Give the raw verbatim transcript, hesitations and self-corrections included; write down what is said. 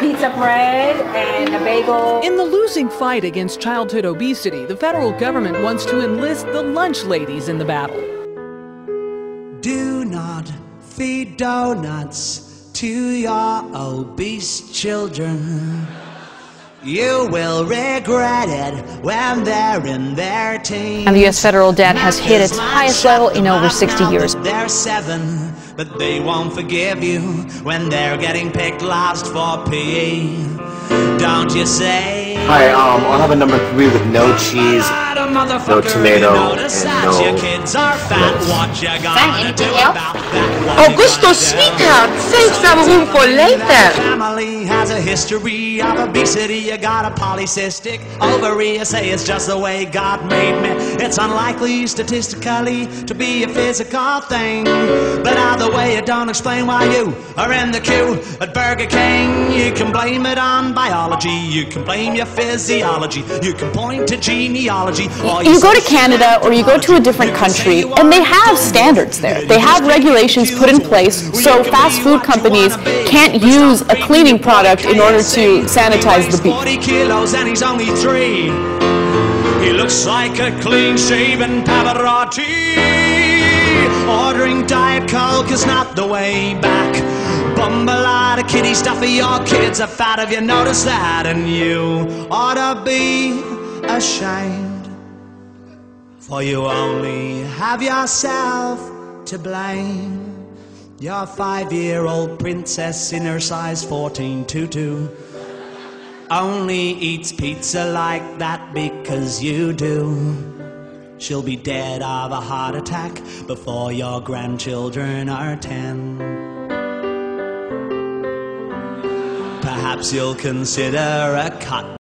pizza bread and a bagel. In the losing fight against childhood obesity, the federal government wants to enlist the lunch ladies in the battle. Do not feed donuts to your obese children. You will regret it when they're in their teens. And the U S federal debt has hit its highest level in over sixty years. They're seven, but they won't forgive you when they're getting picked last for P E. Don't you say? Hi, um, I'll have a number three with no cheese, no tomato, and no your kids are fat. What you gonna do about that? Augusto, sweetheart, save some room for later. Family has a history of obesity. You got a polycystic ovary. You say it's just the way God made me. It's unlikely statistically to be a physical thing, but either way it don't explain why you are in the queue at Burger King. You can blame it on biology, you can blame your physiology, you can point to genealogy. You go to Canada or you go to a different country and they have standards there. They have regulations put in place so fast food companies can't use a cleaning product in order to sanitize the beef. forty kilos and he's only three. He looks like a clean-shaven Pavarotti. Ordering Diet Coke is not the way back. Bumble out of kitty stuff for your kids are fat. Have you noticed that? And you ought to be ashamed, for you only have yourself to blame. Your five-year-old princess in her size fourteen tutu only eats pizza like that because you do. She'll be dead of a heart attack before your grandchildren are ten. Perhaps you'll consider a cut.